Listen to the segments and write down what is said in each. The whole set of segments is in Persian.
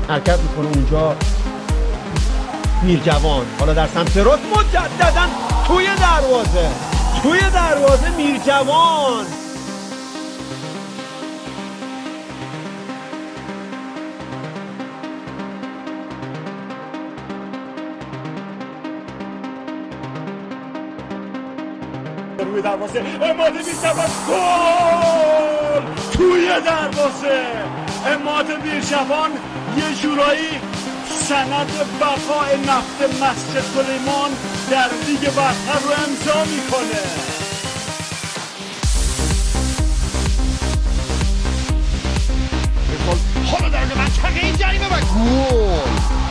حرکت میکنه اونجا میرجوان، حالا در سمت راست مجددا توی دروازه میرجوان. روی دروازه عماد میرجوان، گل توی دروازه. عماد میرجوان یه جورایی سند بقای نفت مسجد سلیمان در لیگ برتر رو امضا میکنه. حالا در منطقه این جریمه و گل.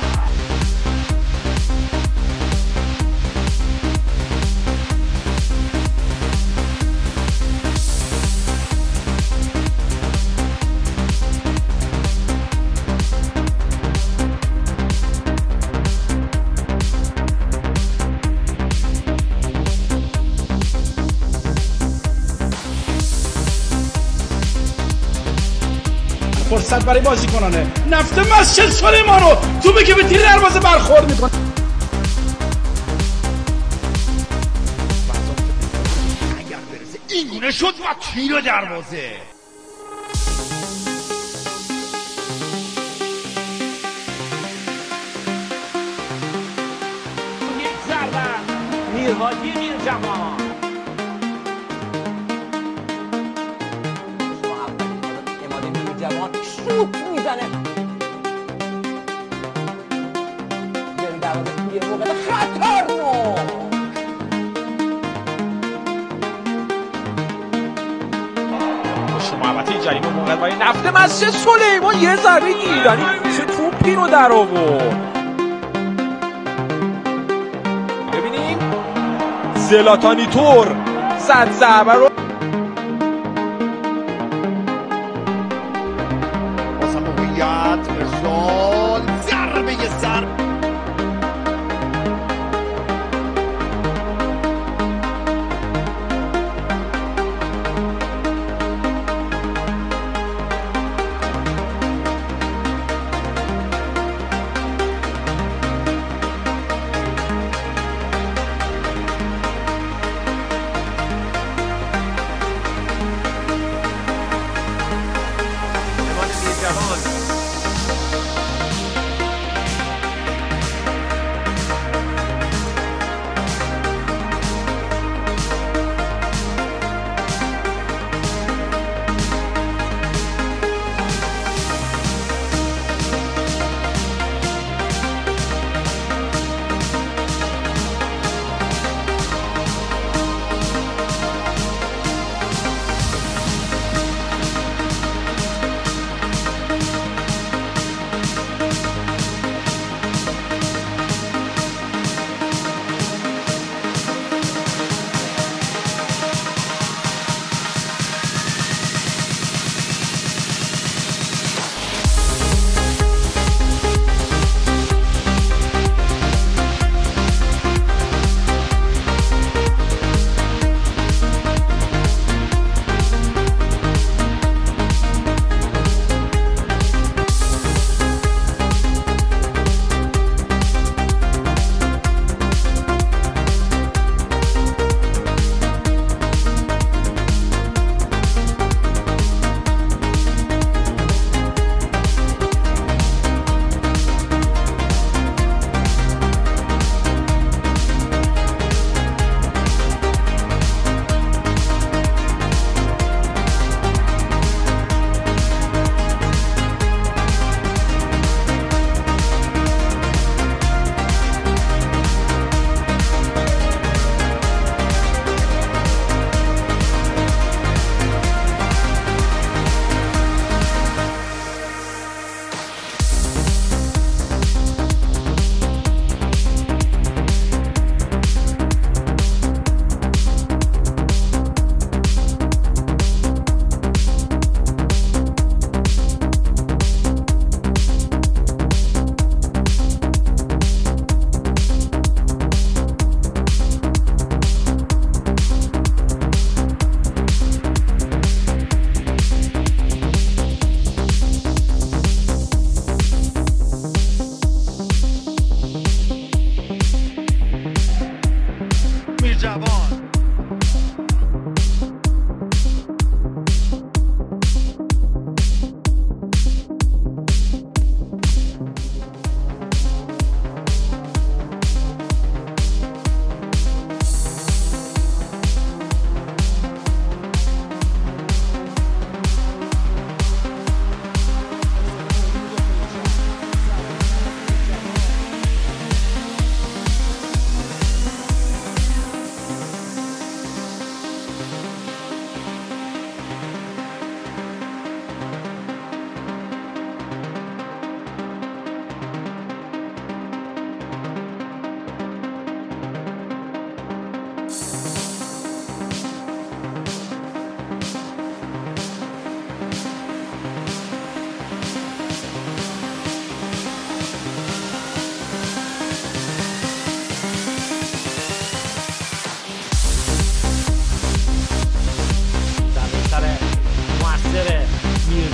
فرصت برای بازیکنانه نفت مسجد سلیمان رو توپی که به تیر دروازه برخورد میکنه. اگر برسه این گونه شد و تیر دروازه. یک ضربه میرهادی میرجوان. شوت میزنه جلو دروازه یه موقع خطرناک. پشت محوطه جریمه موقع برای نفت مسجد سلیمان یه ضربه ایرانی چه توپی رو در آورد. ببینیم زلاتانی تور زد ضربه رو. ارسال ضربه سر.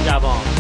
جوان.